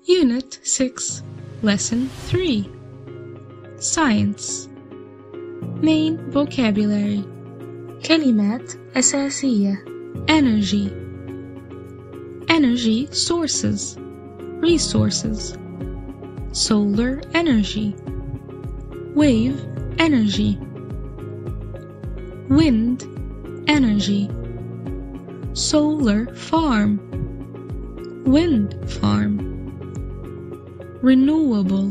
Unit 6, Lesson 3. Science. Main vocabulary. كلمات أساسية. Energy. Energy sources. Resources. Solar energy. Wave energy. Wind energy. Solar farm. Wind farm. Renewable.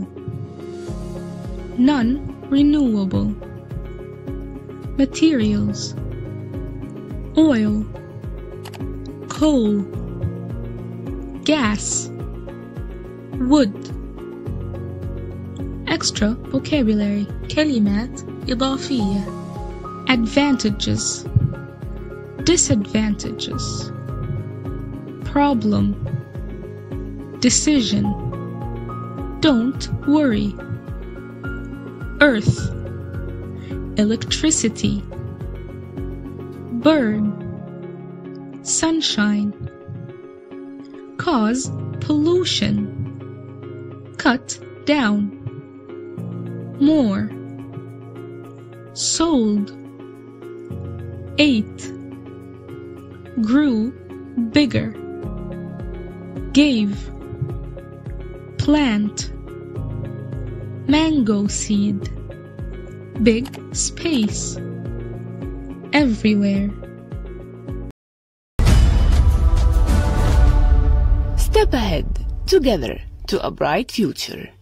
Non-renewable. Materials. Oil, coal, gas, wood. Extra vocabulary. كلمات إضافية. Advantages, disadvantages. Problem, decision. Don't worry. Earth, electricity. Burn, sunshine. Cause pollution. Cut down. More. Sold. Ate. Grew bigger. Gave. Plant. Mango seed. Big space. Everywhere. Step ahead together to a bright future.